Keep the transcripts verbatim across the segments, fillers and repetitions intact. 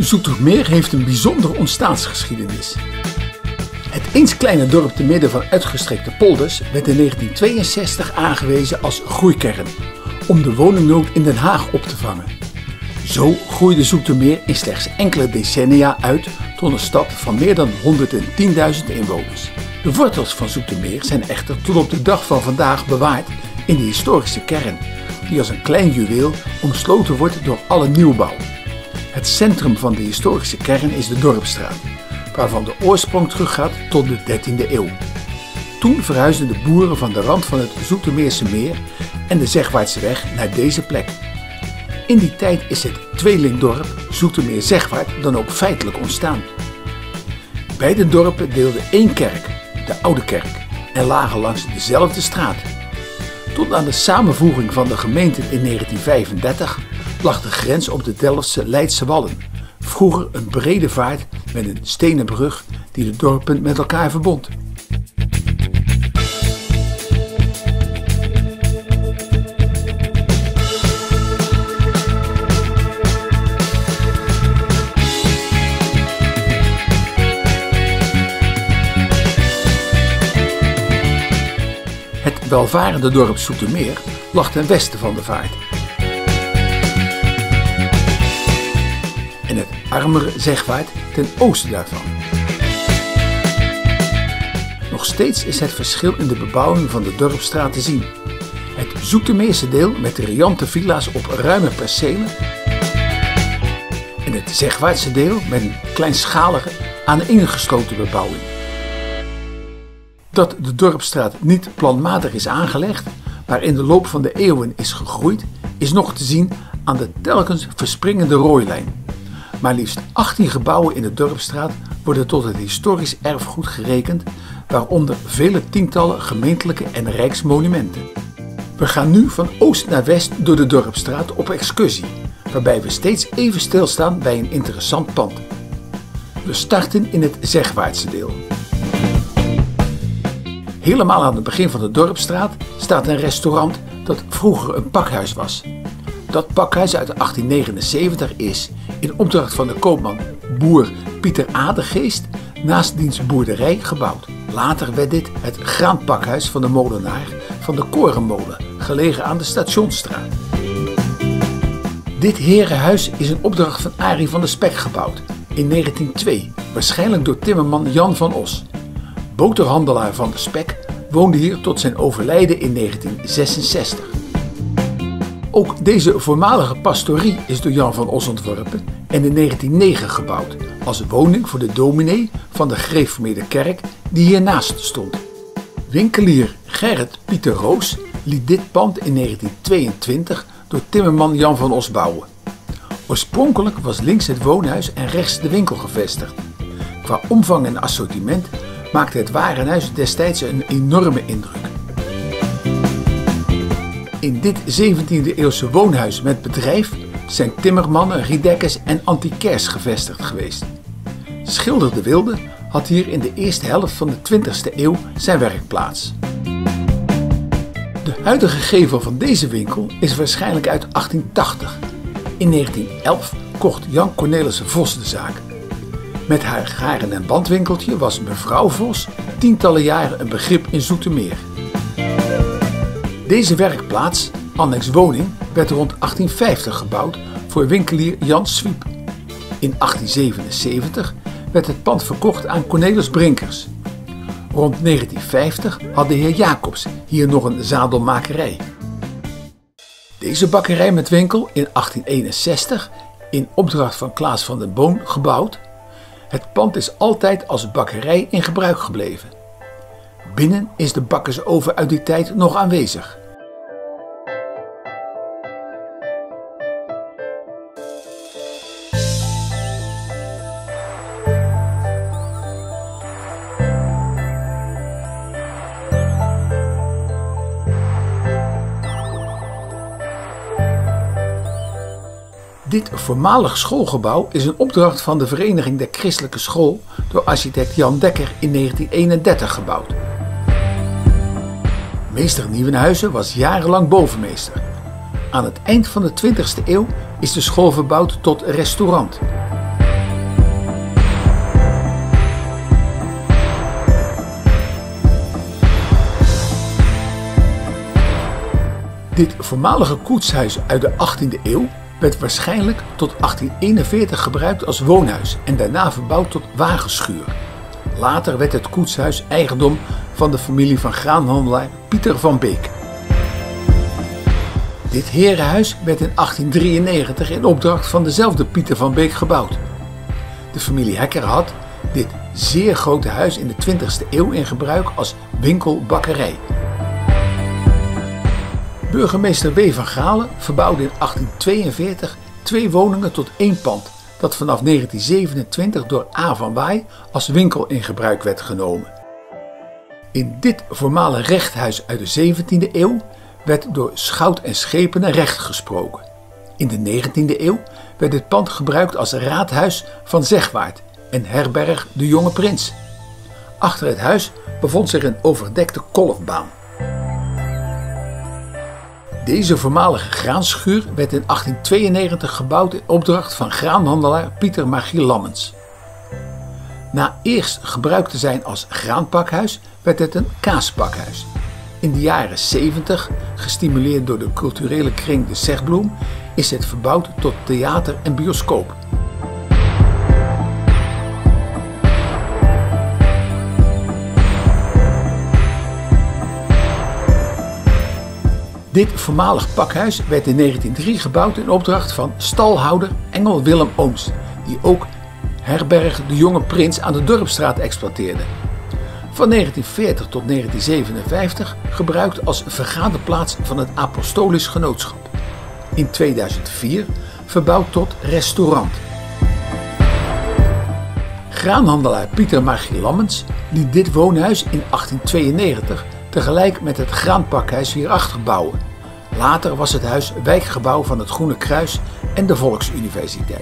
Zoetermeer heeft een bijzondere ontstaansgeschiedenis. Het eens kleine dorp te midden van uitgestrekte polders werd in negentien tweeënzestig aangewezen als groeikern om de woningnood in Den Haag op te vangen. Zo groeide Zoetermeer in slechts enkele decennia uit tot een stad van meer dan honderdtienduizend inwoners. De wortels van Zoetermeer zijn echter tot op de dag van vandaag bewaard in de historische kern, die als een klein juweel omsloten wordt door alle nieuwbouw. Het centrum van de historische kern is de Dorpsstraat, waarvan de oorsprong teruggaat tot de dertiende eeuw. Toen verhuisden de boeren van de rand van het Zoetermeerse meer en de Zegwaartseweg naar deze plek. In die tijd is het tweelingdorp Zoetermeer-Zegwaart dan ook feitelijk ontstaan. Beide dorpen deelden één kerk, de Oude Kerk, en lagen langs dezelfde straat. Tot aan de samenvoeging van de gemeenten in negentien vijfendertig lag de grens op de Delftse Leidse Wallen, vroeger een brede vaart met een stenen brug die de dorpen met elkaar verbond. Het welvarende dorp Zoetermeer lag ten westen van de vaart. En het armere Zegwaart ten oosten daarvan. Nog steeds is het verschil in de bebouwing van de Dorpsstraat te zien. Het Zoetermeerse deel met de riante villa's op ruime percelen en het Zegwaartse deel met een kleinschalige aaneengesloten bebouwing. Dat de Dorpsstraat niet planmatig is aangelegd, maar in de loop van de eeuwen is gegroeid, is nog te zien aan de telkens verspringende rooilijn. Maar liefst achttien gebouwen in de Dorpsstraat worden tot het historisch erfgoed gerekend, waaronder vele tientallen gemeentelijke en rijksmonumenten. We gaan nu van oost naar west door de Dorpsstraat op excursie, waarbij we steeds even stilstaan bij een interessant pand. We starten in het Zegwaartse deel. Helemaal aan het begin van de Dorpsstraat staat een restaurant dat vroeger een pakhuis was. Dat pakhuis uit achttien negenenzeventig is, in opdracht van de koopman boer Pieter Adegeest, naast diens boerderij gebouwd. Later werd dit het graanpakhuis van de molenaar van de Korenmolen, gelegen aan de Stationsstraat. Dit herenhuis is in opdracht van Arie van der Spek gebouwd, in negentien nul twee, waarschijnlijk door timmerman Jan van Os. Boterhandelaar van der Spek woonde hier tot zijn overlijden in negentien zesenzestig. Ook deze voormalige pastorie is door Jan van Os ontworpen en in negentien negen gebouwd als woning voor de dominee van de gereformeerde kerk die hiernaast stond. Winkelier Gerrit Pieter Roos liet dit pand in negentien tweeëntwintig door timmerman Jan van Os bouwen. Oorspronkelijk was links het woonhuis en rechts de winkel gevestigd. Qua omvang en assortiment maakte het warenhuis destijds een enorme indruk. In dit zeventiende eeuwse woonhuis met bedrijf zijn timmermannen, riedekkers en antiquairs gevestigd geweest. Schilder de Wilde had hier in de eerste helft van de twintigste eeuw zijn werkplaats. De huidige gevel van deze winkel is waarschijnlijk uit achttien tachtig. In negentien elf kocht Jan Cornelissen Vos de zaak. Met haar garen- en bandwinkeltje was mevrouw Vos tientallen jaren een begrip in Zoetermeer. Deze werkplaats, annex woning, werd rond achttien vijftig gebouwd voor winkelier Jan Swiep. In achttien zevenenzeventig werd het pand verkocht aan Cornelis Brinkers. Rond negentien vijftig had de heer Jacobs hier nog een zadelmakerij. Deze bakkerij met winkel in achttien eenenzestig in opdracht van Klaas van den Boon gebouwd. Het pand is altijd als bakkerij in gebruik gebleven. Binnen is de bakkersoven uit die tijd nog aanwezig. Dit voormalig schoolgebouw is een opdracht van de Vereniging der Christelijke School door architect Jan Dekker in negentien eenendertig gebouwd. Meester Nieuwenhuizen was jarenlang bovenmeester. Aan het eind van de twintigste eeuw is de school verbouwd tot restaurant. Dit voormalige koetshuis uit de achttiende eeuw werd waarschijnlijk tot achttien eenenveertig gebruikt als woonhuis en daarna verbouwd tot wagenschuur. Later werd het koetshuis eigendom van de familie van graanhandelaar Pieter van Beek. Dit herenhuis werd in achttien drieënnegentig in opdracht van dezelfde Pieter van Beek gebouwd. De familie Hekker had dit zeer grote huis in de twintigste eeuw in gebruik als winkel-bakkerij. Burgemeester W. van Galen verbouwde in achttien tweeënveertig twee woningen tot één pand, dat vanaf negentien zevenentwintig door A. van Waay als winkel in gebruik werd genomen. In dit voormalig rechthuis uit de zeventiende eeuw werd door schout en schepenen recht gesproken. In de negentiende eeuw werd dit pand gebruikt als raadhuis van Zegwaart en herberg de Jonge Prins. Achter het huis bevond zich een overdekte kolfbaan. Deze voormalige graanschuur werd in achttien tweeënnegentig gebouwd in opdracht van graanhandelaar Pieter Magiel Lammens. Na eerst gebruikt te zijn als graanpakhuis werd het een kaaspakhuis. In de jaren zeventig, gestimuleerd door de culturele kring de Zegbloem, is het verbouwd tot theater en bioscoop. Dit voormalig pakhuis werd in negentien nul drie gebouwd in opdracht van stalhouder Engel Willem Ooms, die ook herberg de Jonge Prins aan de Dorpsstraat exploiteerde. Van negentien veertig tot negentien zevenenvijftig gebruikt als vergaderplaats van het Apostolisch Genootschap. In tweeduizend vier verbouwd tot restaurant. Graanhandelaar Pieter Magiel Lammens liet dit woonhuis in achttien tweeënnegentig tegelijk met het graanpakhuis hierachter bouwen. Later was het huis wijkgebouw van het Groene Kruis en de Volksuniversiteit.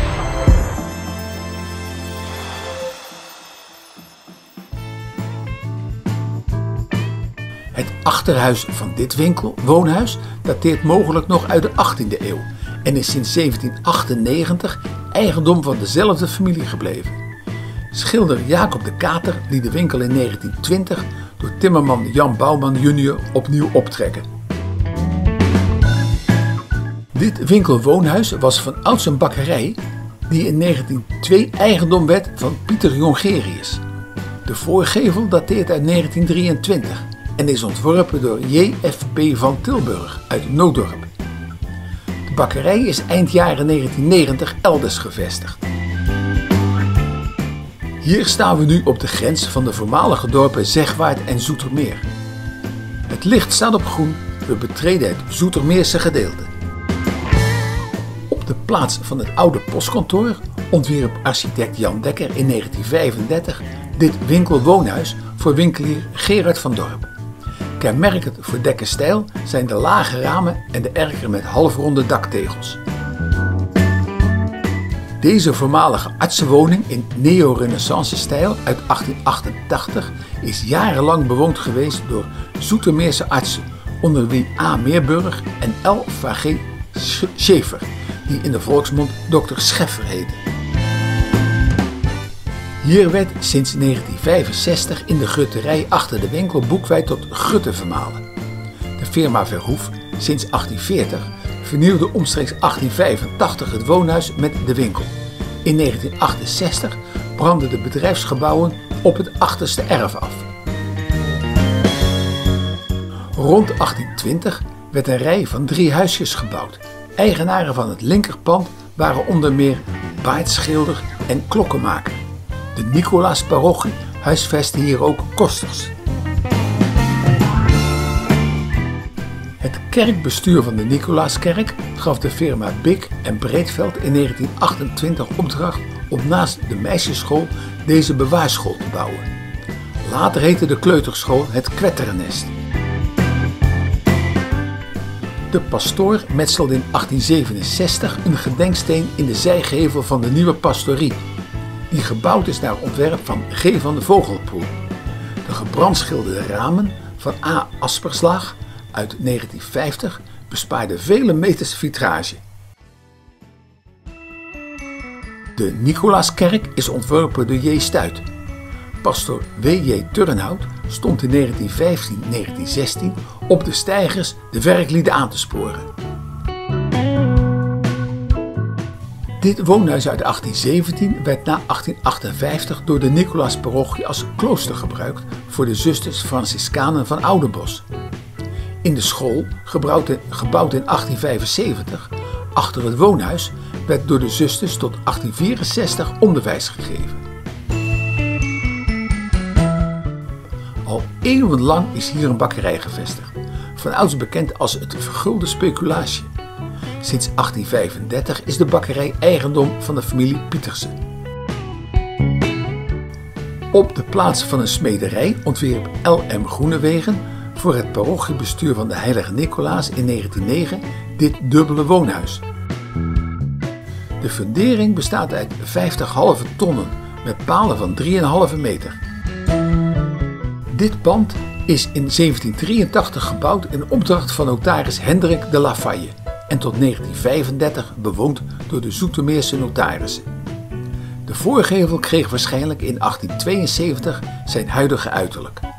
Het achterhuis van dit winkel, woonhuis, dateert mogelijk nog uit de achttiende eeuw en is sinds zeventien achtennegentig eigendom van dezelfde familie gebleven. Schilder Jacob de Kater liet de winkel in negentien twintig door timmerman Jan Bouwman junior opnieuw optrekken. Dit winkelwoonhuis was van ouds een bakkerij die in negentien twee eigendom werd van Pieter Jongerius. De voorgevel dateert uit negentien drieëntwintig en is ontworpen door J F P van Tilburg uit Noodorp. De bakkerij is eind jaren negentien negentig elders gevestigd. Hier staan we nu op de grens van de voormalige dorpen Zegwaart en Zoetermeer. Het licht staat op groen, we betreden het Zoetermeerse gedeelte. Op de plaats van het oude postkantoor ontwierp architect Jan Dekker in negentien vijfendertig dit winkelwoonhuis voor winkelier Gerard van Dorp. Kenmerkend voor Dekkers stijl zijn de lage ramen en de erker met halfronde daktegels. Deze voormalige artsenwoning in neo-renaissance-stijl uit achttien achtentachtig is jarenlang bewoond geweest door Zoetermeerse artsen, onder wie A. Meerburg en L. V G Schaefer, die in de volksmond dokter Scheffer heette. Hier werd sinds negentien vijfenzestig in de gutterij achter de winkel boekweit tot gutten vermalen. De firma Verhoef, sinds achttien veertig, vernieuwde omstreeks achttien vijfentachtig het woonhuis met de winkel. In negentien achtenzestig brandden de bedrijfsgebouwen op het achterste erf af. Rond achttien twintig werd een rij van drie huisjes gebouwd. Eigenaren van het linkerpand waren onder meer baardschilder en klokkenmaker. De Nicolaasparochie huisvestte hier ook kosters. Het kerkbestuur van de Nicolaaskerk gaf de firma Bik en Breedveld in negentien achtentwintig opdracht om naast de meisjesschool deze bewaarschool te bouwen. Later heette de kleuterschool het Kwetterennest. De pastoor metselde in achttien zevenenzestig een gedenksteen in de zijgevel van de nieuwe pastorie, die gebouwd is naar ontwerp van G. van de Vogelpoel. De gebrandschilderde ramen van A. Asperslaag uit negentien vijftig bespaarden vele meters vitrage. De Nicolaaskerk is ontworpen door J. Stuit. Pastor W J Turnhout stond in negentien vijftien tot negentien zestien op de steigers de werklieden aan te sporen. Dit woonhuis uit achttien zeventien werd na achttien achtenvijftig door de Nicolaasparochie als klooster gebruikt voor de zusters Franciscanen van Oudenbosch. In de school, gebouwd in achttien vijfenzeventig, achter het woonhuis, werd door de zusters tot achttien vierenzestig onderwijs gegeven. Al eeuwenlang is hier een bakkerij gevestigd, vanouds bekend als het Vergulde Speculatie. Sinds achttien vijfendertig is de bakkerij eigendom van de familie Pietersen. Op de plaats van een smederij ontwierp L M Groenewegen voor het parochiebestuur van de Heilige Nicolaas in negentien negen dit dubbele woonhuis. De fundering bestaat uit vijftig halve tonnen met palen van drie komma vijf meter. Dit pand is in zeventien drieëntachtig gebouwd in opdracht van notaris Hendrik de La Faye en tot negentien vijfendertig bewoond door de Zoetermeerse notarissen. De voorgevel kreeg waarschijnlijk in achttien tweeënzeventig zijn huidige uiterlijk.